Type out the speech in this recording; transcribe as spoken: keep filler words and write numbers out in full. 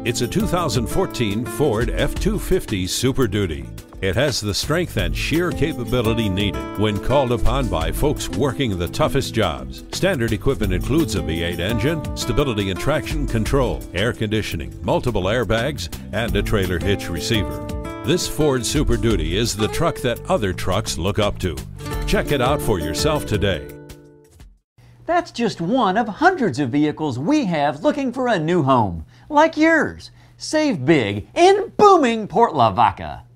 It's a two thousand fourteen Ford F two fifty Super Duty. It has the strength and sheer capability needed when called upon by folks working the toughest jobs. Standard equipment includes a V eight engine, stability and traction control, air conditioning, multiple airbags, and a trailer hitch receiver. This Ford Super Duty is the truck that other trucks look up to. Check it out for yourself today. That's just one of hundreds of vehicles we have looking for a new home, like yours. Save big in booming Port Lavaca.